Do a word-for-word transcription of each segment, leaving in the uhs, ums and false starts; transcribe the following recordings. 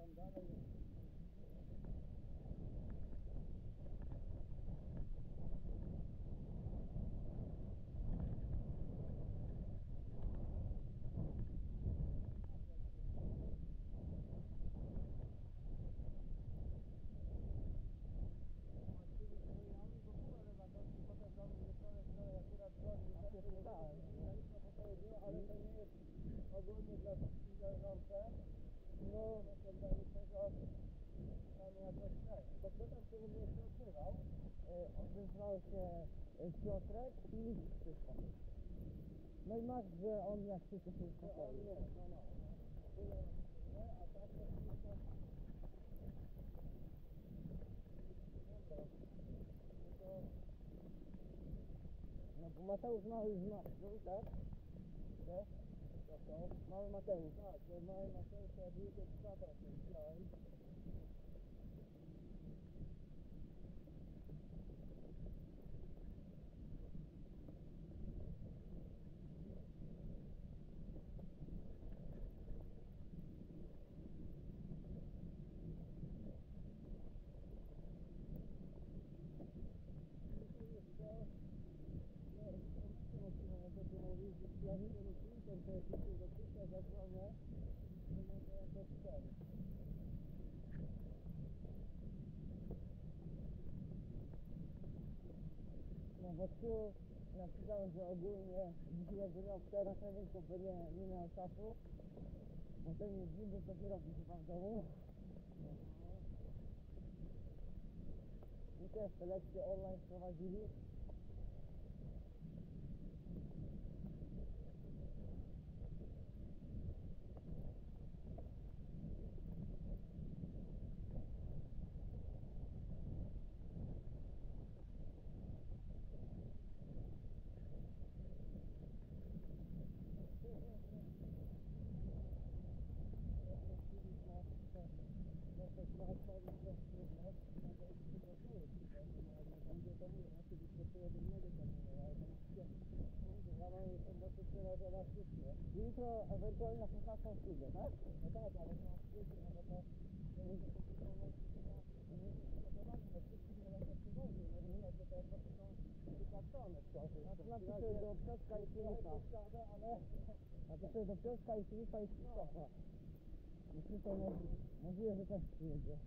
tam dalej. Ale to nie jest ogólnie dla wszystkich leżące. No, wydaje tego tam jakoś tak. Bo kto tam się w ogóle się odzywał? Odezwał się Piotrek i Krzysztof. No i masz, że on jak wszyscy się uspokoi. Nie, no no. Nie, a tak to wszystko... Dobra. To... No bo Mateusz mały już ma, no tak? Nie? To co? Mały Mateusz. Tak, to mały Mateusz, ja widzę psa właśnie widziałem. Ja widzę, że Twitter to jest jeszcze do Twitter zadzwonię, że może jakoś ten. No bo tu napisałem, że ogólnie dzisiaj jakby miał teraz trening, to by nie, nie miał czasu. Bo ten jest zimny, to się robi chyba w domu. I też te lekcje online prowadzili. Jutro ewentualnie na szesnastą studię, tak? No tak, ale to wiecie, no to to jest to wszystkich nie będzie przywoził, no widać, że to jakby są wykartone wciąż. Napiszę do Piotrka i Filipa. Ale... Napiszę do Piotrka i Filipa i Krzysztofa. I Krzysztof możliwe, że też przyjedzie.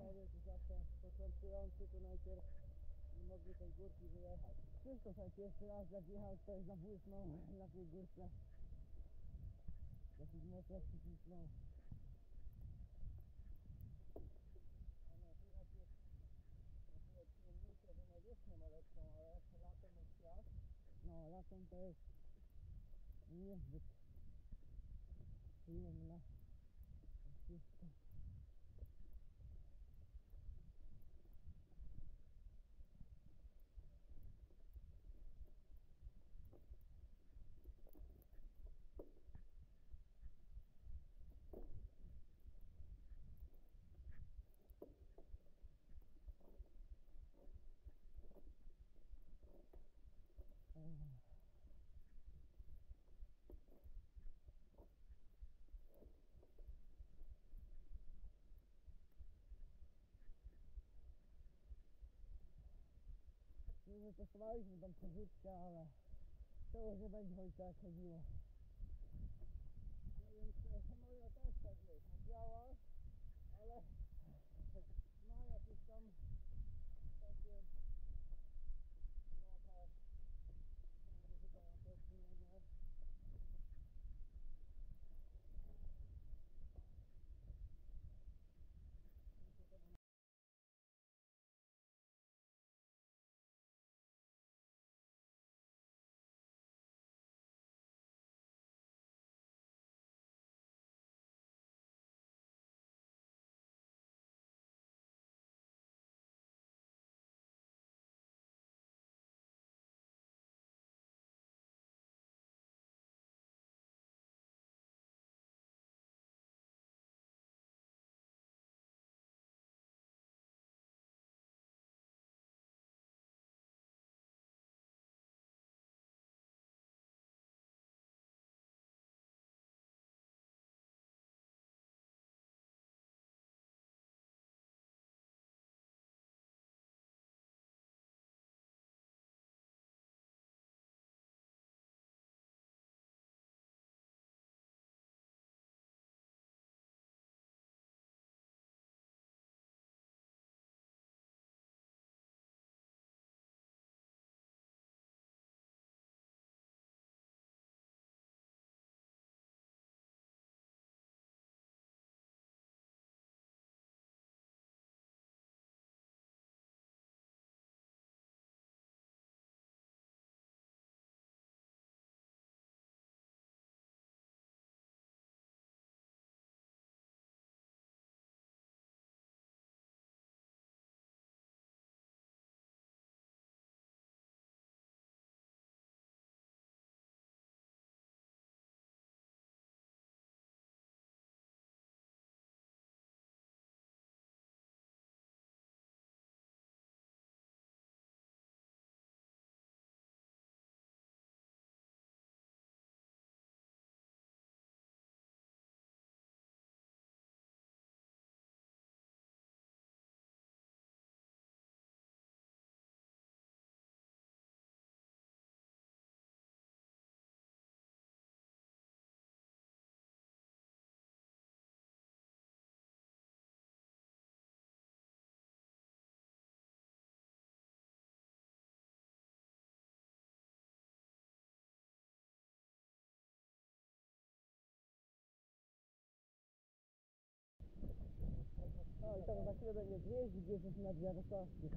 panowie to zawsze początkujący to najpierw nie mogli tej górki wyjechać. Krzysztof jak pierwszy raz jak jechał, to zabłysnął na tej górce. Dosyć mocno przycisnął. A no teraz jest na tyle przyjemniejsze, że nawierzchnię ma lepszą, ale jak latem jest piach, No, latem to jest niezbyt przyjemne wszystko. My wytestowaliśmy tą przerzutkę, ale to już nie będzie choć tak chodziło. no więc e, moja też tak jest, nie działa, ale ma jakieś tam takie trochę chyba na to wpłynie. No i tam za chwilę będzie zjeździk, jesteśmy nad Jarosławskim.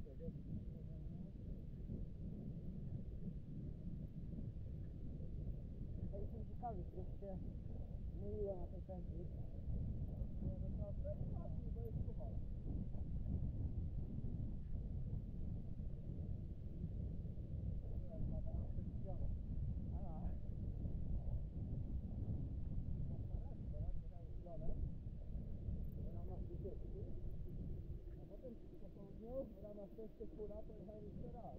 Ja jestem ciekawy, czy się myliło na tej pętli. Bo jest sucho. A, A potem po południu w ramach testu Kula pojechałem jeszcze raz.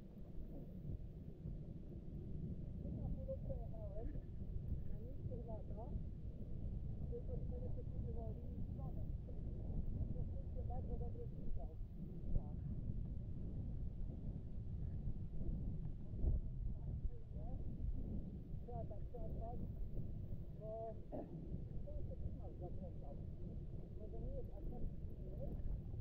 Na Kulu przejechałem na niskich latach tylko cztery sekundy woli niż slonem. To wszystkie bardzo dobry słyszał. tak. Trzeba tak szarpać, bo to się trzymał zakrętał. Może nie jest aż tak silny,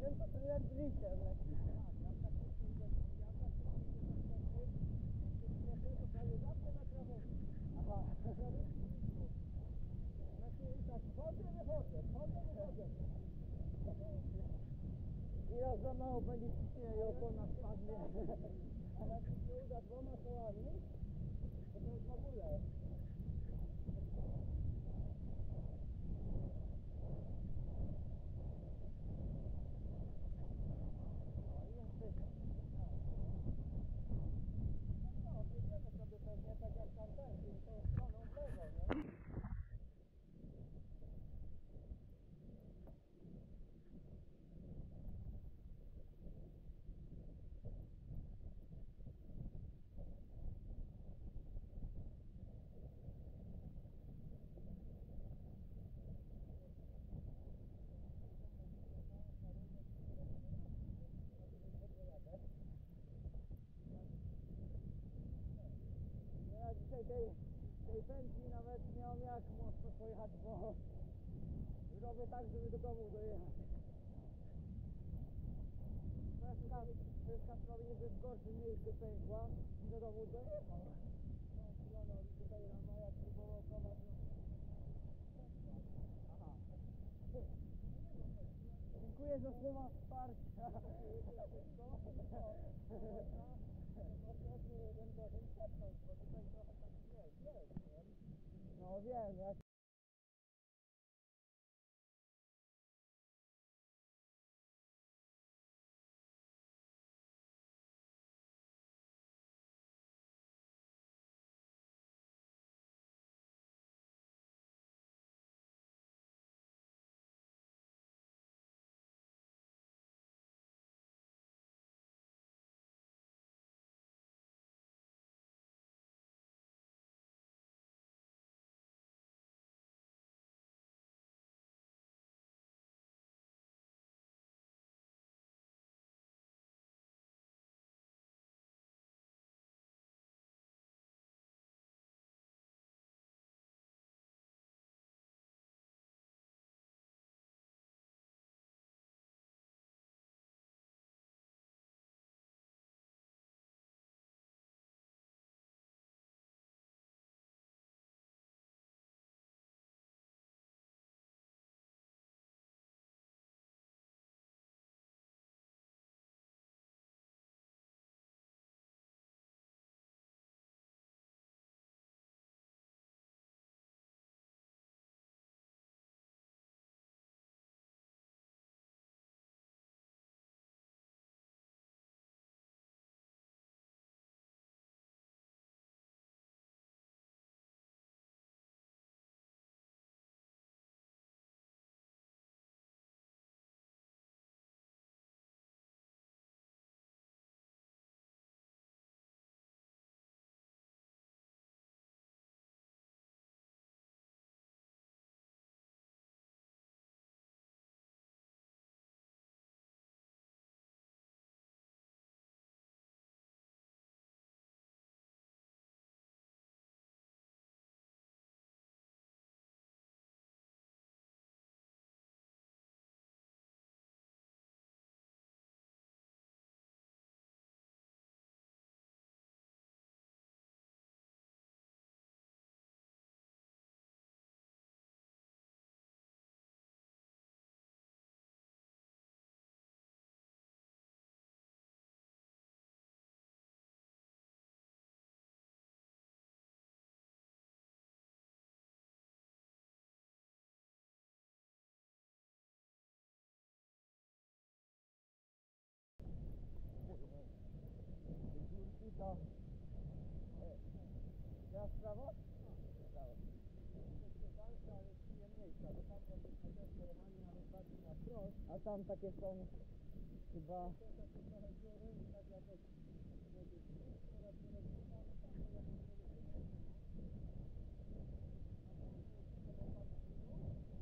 Ten to ten ledwiczem leci. Tak, ja tak nie kurde, ja tak nie kurde następny, jak się to prawie zawsze na krawędzi. Aha. Na krawędzi blisko. Znaczy tak, wchodzę, wychodzę, wchodzę, wychodzę. I raz za mało będzie ciśnienie i opona spadnie. A jak mi się uda dwoma kołami, to to już w ogóle. No i jeszcze No co, jedziemy sobie pewnie tak jak tam ten, czyli tą stroną w lewo, nie? ja dzisiaj tej, tej pętli nawet nie mam jak mocno pojechać, bo robię tak, żeby do domu dojechać. Kreska, kreska sprawi, żeby w gorszym miejscu pękła i do domu dojechał. No, chwilę, i tutaj rama, jak próbował prowadzić. Aha. Dziękuję za słowa wsparcia. Można jeden gorzej przepnąć, bo tutaj trochę tak jest, jest, nie? No wiem, jak i to teraz w prawo? W prawo. Troszeczkę dalsza, ale przyjemniejsza, bo tam jakbyśmy też pojechali nawet bardziej na wprost, A tam takie są chyba to takie trochę dziury i tak jakoś nie wiem, teraz nie rozumiem, ale tam to jakoś nie rozumiem. A to nie jest chyba tak dziuru?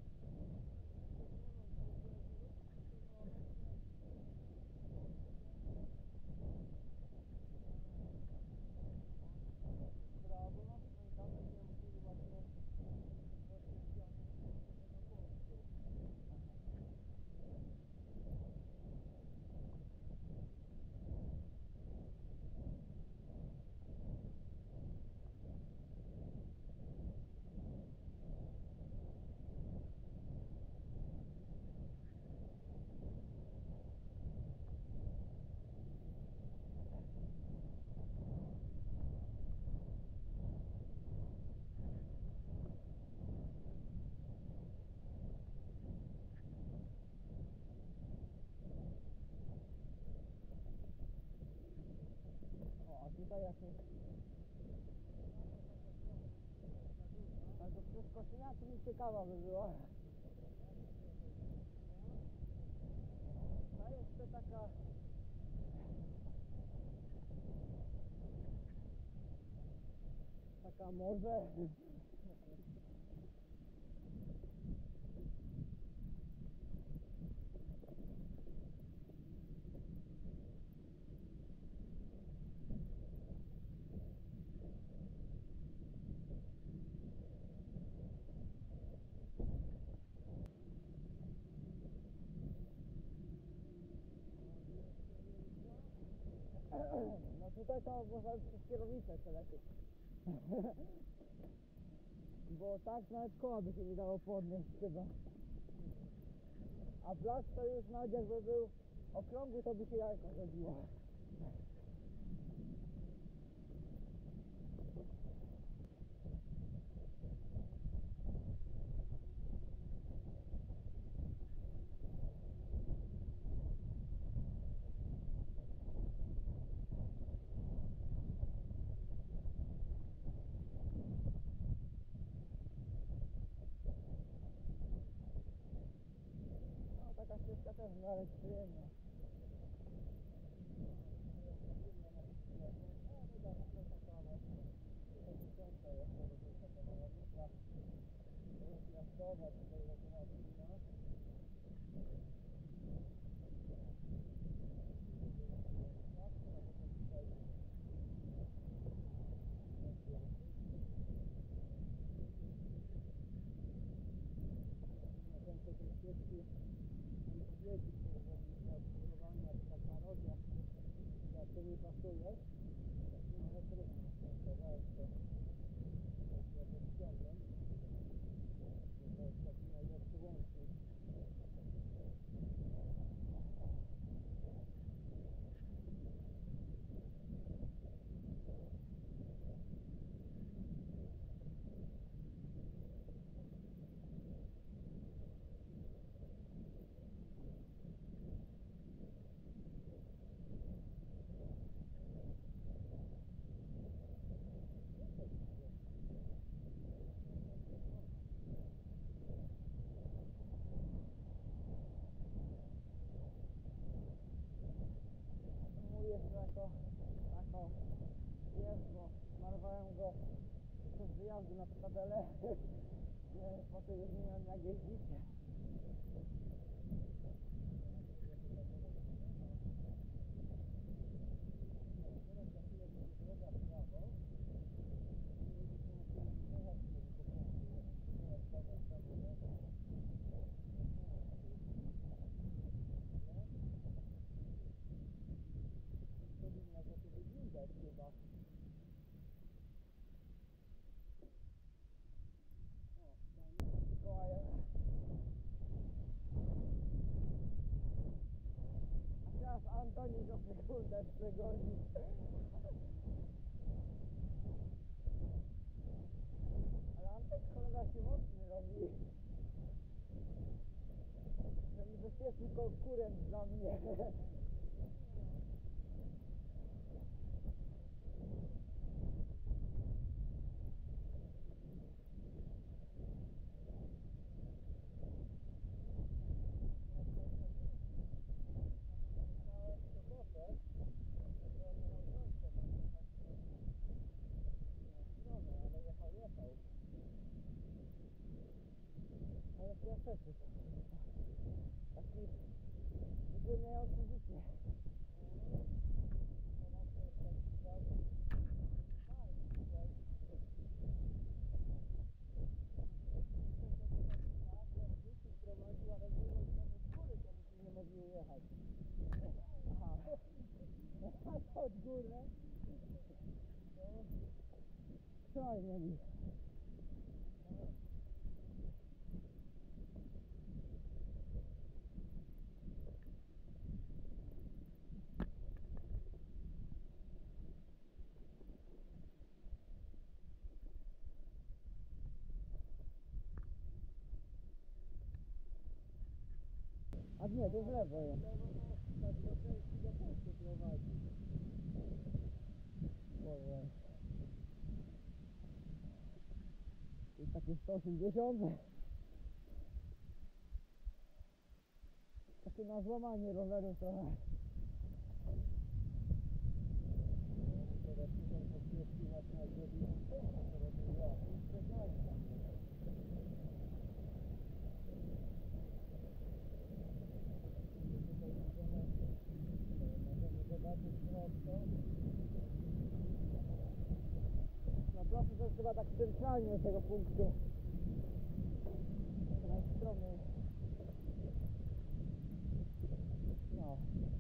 Brawo, no i tam będziemy musieli właśnie rozwiązane na polsku. tutaj jakieś. Albo przez Koszyniacy mi ciekawa by była. A jeszcze taka... Taka morze. No tutaj to można przez kierownicę przelecieć. Bo tak nawet koła by się nie dało podnieść chyba. A plac to już nawet jakby był okrągły, to by się jajko zrobiło. No taka ścieżka też w miarę przyjemna. Jak to nie pasuje, no ale trudno, kawałek to ja to ściągnę, to jest taki najlepszy łącznik. Mój jest jako, jako jest, bo malowałem go przez wyjazdy na tabelę. Nie, potem już nie miałem jak jeździć. Powinna to wyglądać chyba. O, tam Mikołajem. A teraz Antoni go sekundę przegoni. Ale Antek cholera się mocny robi. To niebezpieczny konkurent dla mnie. Ale piaseczek. Taki wypełniający życie. Nie mogli jechać. Aha. Od góry. Co mieli? A nie, to w lewo jest. Tak do części do punktu prowadzi. O. jakieś sto osiemdziesiąt. Takie na złamanie roweru trochę. Teraz tutaj po ścieżki właśnie jak zrobiłem tempo, to robię ja, i specjalnie tam było. Tutaj możemy, możemy zobaczyć prosto. No proszę, to jest chyba tak centralnie od tego punktu. Najstromiej. No.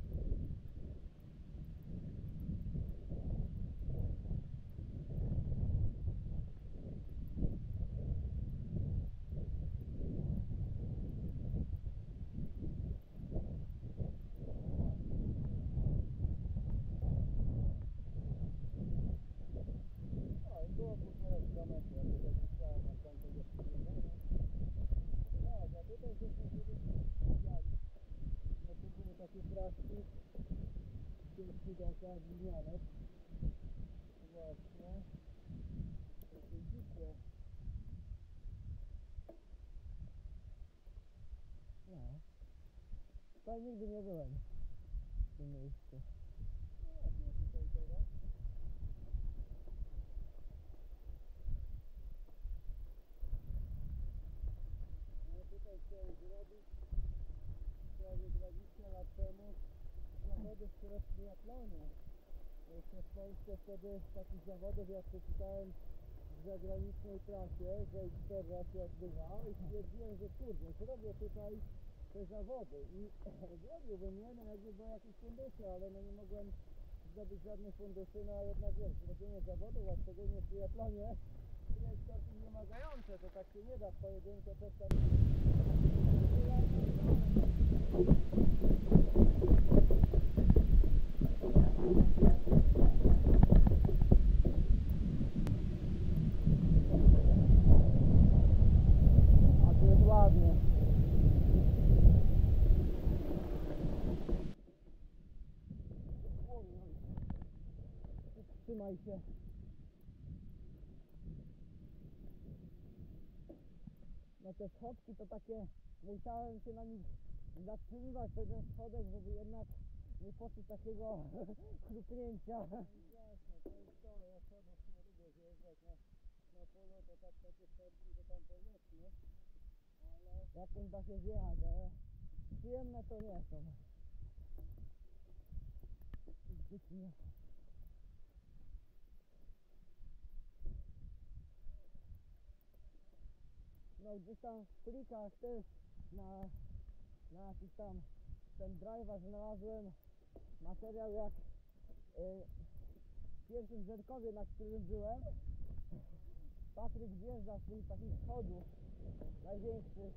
No i było półtora kilometra, ja tutaj myślałem na tamtej jeszcze. Tak, a tutaj żeśmy sobie widzieli. No tu były takie fraszki. Ścieżki dookoła glinianek. Właśnie. Jak widzicie. No. Tutaj nigdy nie byłem w tym miejscu. No ładnie tutaj teraz. No tutaj chciałem zrobić prawie dwadzieścia lat temu zawody w triatlonie. Jeszcze w Polsce wtedy takich zawodów jak przeczytałem w zagranicznej prasie, że raz się odbywa i stwierdziłem, że kurde, zrobię tutaj te zawody i zrobiłbym je, no jakby były jakieś fundusze, ale no nie mogłem zdobyć żadnych funduszy, no a jednak wiesz, zrobienie zawodów, a szczególnie w triatlonie jest dosyć wymagające, to tak się nie da w pojedynkę też tam. A tu jest ładnie. Oj, oj. Trzymaj się. No te schodki to takie, musiałem się na nich zatrzymywać ten schodek, żeby jednak nie poczuć takiego chrupnięcia. Jasne, to jest to, ja sobie nie lubię zjeżdżać na, na polu, to tak takie schodki, to tam powiedzmy, ale Jakoś da się zjechać, ale przyjemne to nie są. Zbytnio. No gdzieś tam w plikach też na, na jakiś tam ten drive'a znalazłem materiał jak y, w pierwszym Zerkowie, na którym byłem. Patryk zjeżdża z tych takich schodów największych.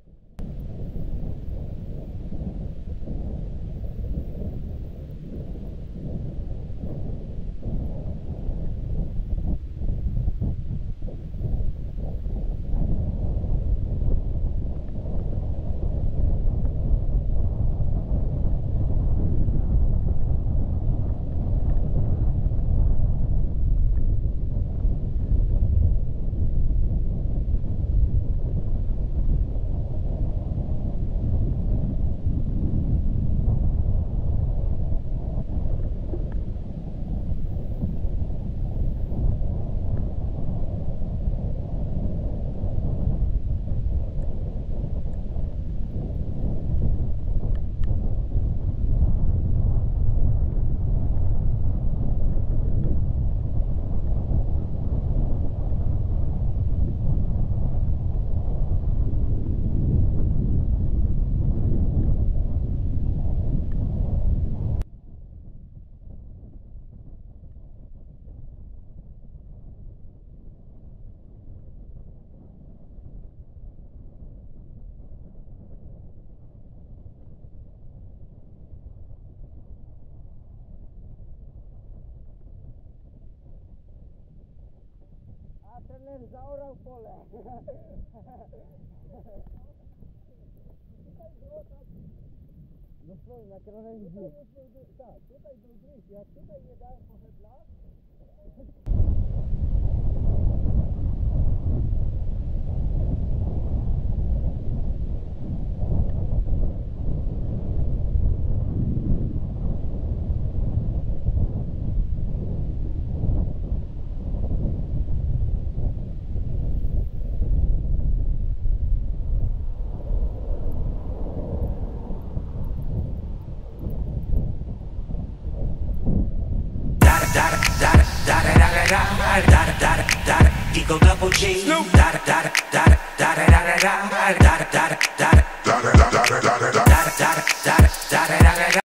A trener zaorał pole. tutaj było tak, Dosłownie na krawędzi. tutaj już był, dry- tak, tutaj był drift, jak tutaj nie dałem pochybla, da da da da Eagle double G. Da da da da da da da da da da da da